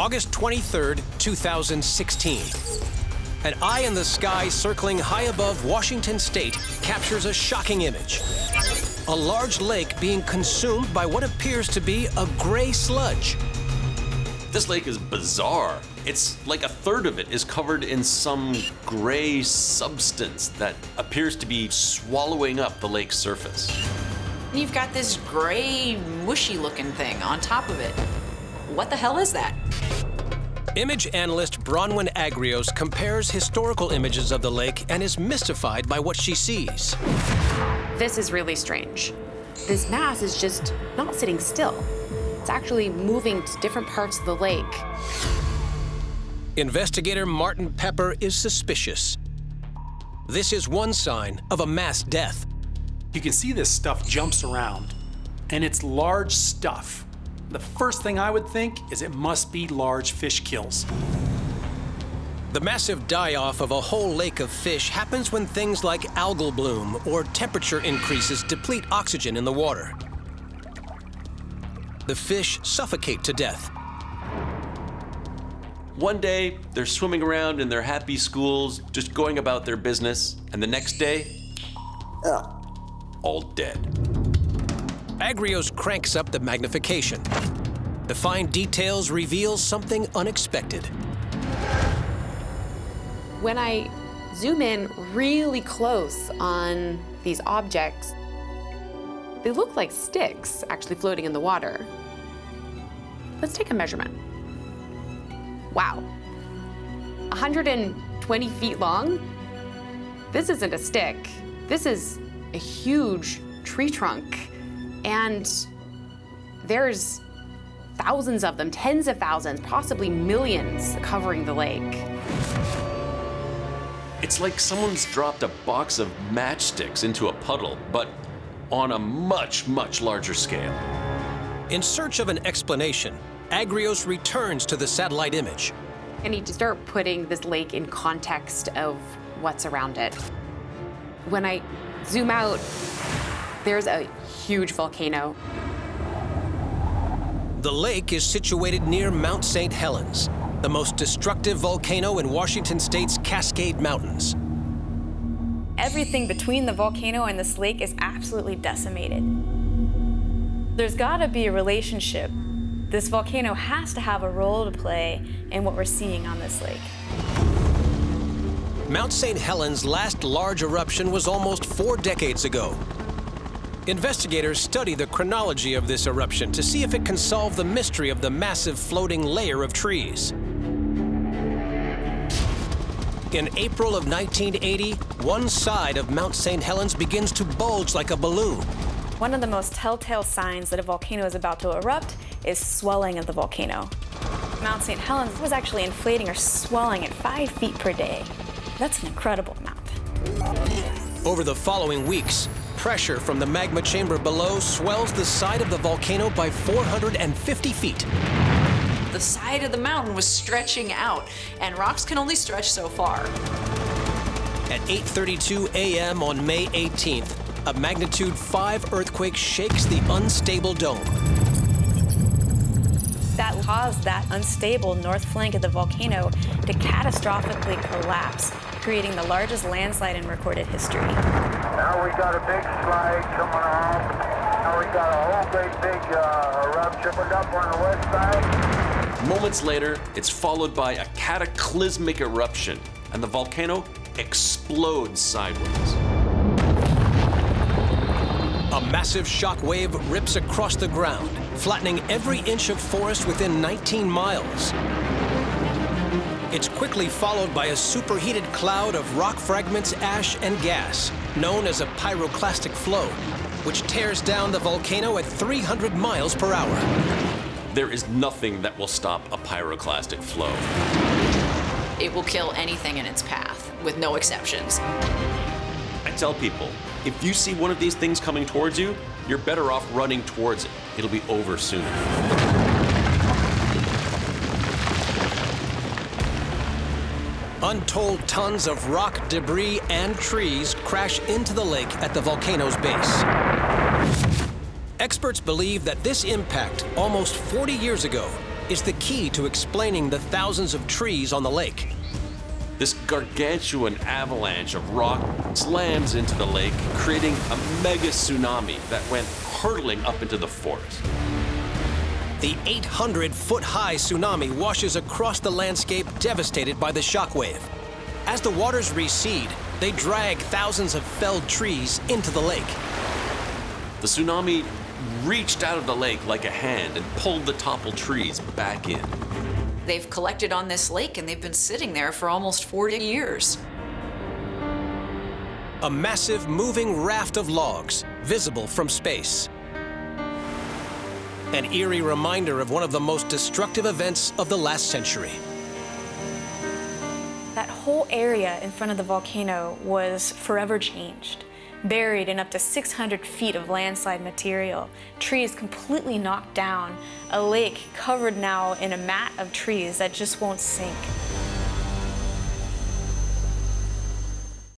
August 23rd, 2016. An eye in the sky circling high above Washington State captures a shocking image. A large lake being consumed by what appears to be a gray sludge. This lake is bizarre. It's like a third of it is covered in some gray substance that appears to be swallowing up the lake's surface. You've got this gray, mushy-looking thing on top of it. What the hell is that? Image analyst Bronwyn Agrios compares historical images of the lake and is mystified by what she sees. This is really strange. This mass is just not sitting still. It's actually moving to different parts of the lake. Investigator Martin Pepper is suspicious. This is one sign of a mass death. You can see this stuff jumps around, and it's large stuff. The first thing I would think is it must be large fish kills. The massive die-off of a whole lake of fish happens when things like algal bloom or temperature increases deplete oxygen in the water. The fish suffocate to death. One day, they're swimming around in their happy schools, just going about their business, and the next day, all dead. Agrios cranks up the magnification. The fine details reveal something unexpected. When I zoom in really close on these objects, they look like sticks actually floating in the water. Let's take a measurement. Wow, 120 feet long? This isn't a stick. This is a huge tree trunk. And there's thousands of them, tens of thousands, possibly millions covering the lake. It's like someone's dropped a box of matchsticks into a puddle, but on a much, much larger scale. In search of an explanation, Agrios returns to the satellite image. I need to start putting this lake in context of what's around it. When I zoom out, there's a huge volcano. The lake is situated near Mount St. Helens, the most destructive volcano in Washington State's Cascade Mountains. Everything between the volcano and this lake is absolutely decimated. There's got to be a relationship. This volcano has to have a role to play in what we're seeing on this lake. Mount St. Helens' last large eruption was almost 4 decades ago. Investigators study the chronology of this eruption to see if it can solve the mystery of the massive floating layer of trees. In April of 1980, one side of Mount St. Helens begins to bulge like a balloon. One of the most telltale signs that a volcano is about to erupt is swelling of the volcano. Mount St. Helens was actually inflating or swelling at 5 feet per day. That's an incredible amount. Over the following weeks, pressure from the magma chamber below swells the side of the volcano by 450 feet. The side of the mountain was stretching out, and rocks can only stretch so far. At 8:32 a.m. on May 18th, a magnitude 5 earthquake shakes the unstable dome. That caused that unstable north flank of the volcano to catastrophically collapse, creating the largest landslide in recorded history. Now we got a big slide coming on. Now we got a whole great big eruption up on the west side. Moments later, it's followed by a cataclysmic eruption, and the volcano explodes sideways. A massive shock wave rips across the ground, flattening every inch of forest within 19 miles. It's quickly followed by a superheated cloud of rock fragments, ash, and gas, known as a pyroclastic flow, which tears down the volcano at 300 miles per hour. There is nothing that will stop a pyroclastic flow. It will kill anything in its path, with no exceptions. I tell people, if you see one of these things coming towards you, you're better off running towards it. It'll be over sooner. Untold tons of rock, debris, and trees crash into the lake at the volcano's base. Experts believe that this impact, almost 40 years ago, is the key to explaining the thousands of trees on the lake. This gargantuan avalanche of rock slams into the lake, creating a mega tsunami that went hurtling up into the forest. The 800-foot-high tsunami washes across the landscape, devastated by the shockwave. As the waters recede, they drag thousands of felled trees into the lake. The tsunami reached out of the lake like a hand and pulled the toppled trees back in. They've collected on this lake and they've been sitting there for almost 40 years. A massive moving raft of logs, visible from space. An eerie reminder of one of the most destructive events of the last century. That whole area in front of the volcano was forever changed. Buried in up to 600 feet of landslide material, trees completely knocked down, a lake covered now in a mat of trees that just won't sink.